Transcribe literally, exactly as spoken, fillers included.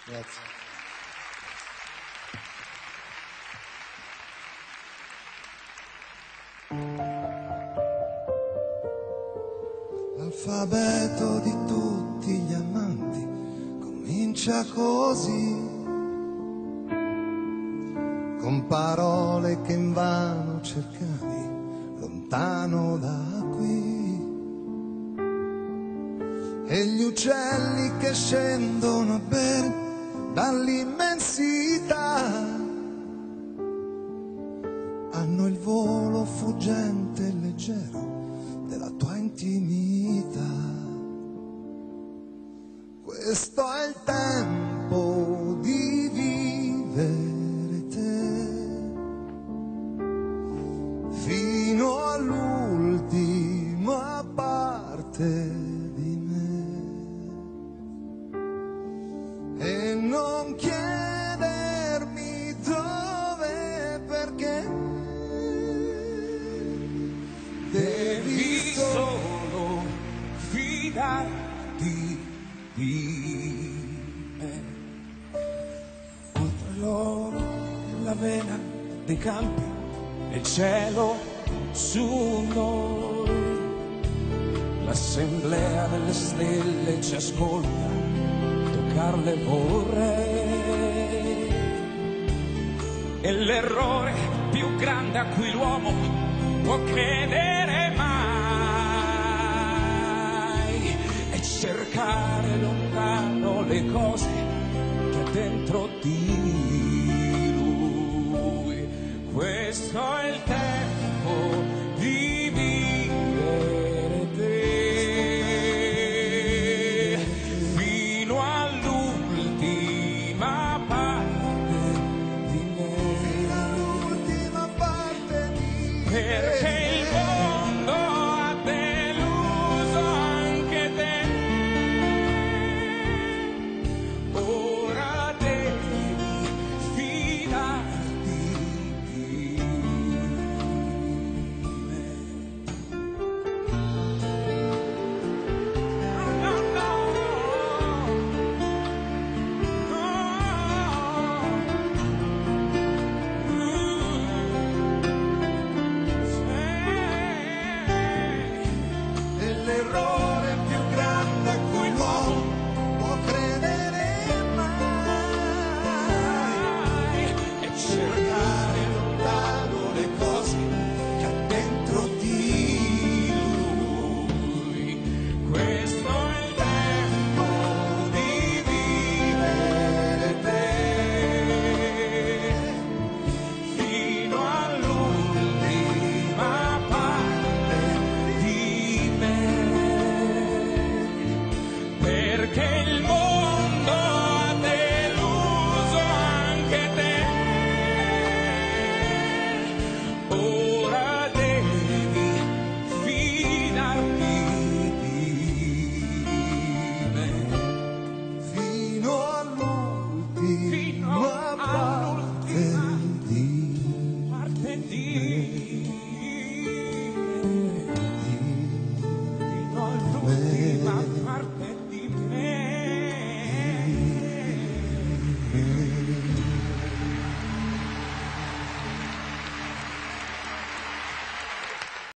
Grazie. L'alfabeto di tutti gli amanti comincia così, con parole che invano cercavi lontano da qui, e gli uccelli che scendono a bere dall'immensità hanno il volo fuggente e leggero della tua intimità. Questo è il tempo di vivere te fino all'ultima parte di me, e non chiedermi dove, perché devi solo fidarti di me. Oltre l'oro e la vena dei campi e il cielo su noi, l'assemblea delle stelle ci ascolta, toccarle vorrei. E l'errore più grande a cui l'uomo può credere mai è cercare lontano le cose che ha dentro di lui. Questo è il tempo di vivere te fino all'ultima parte di me, fino all'ultima parte di me. perché il mondo ha deluso anche te. Ora devi fidarti di me. No, no, no. E l'errore più grande a cui l'uomo può credere mai E cercare lontano le cose che ha dentro di lui. questo è il tempo Di vivere te fino all'ultima parte di me, perché il mondo ha deluso anche te. Ora devi fidarti di me. fino all'ultima Fino parte all'ultima di parte di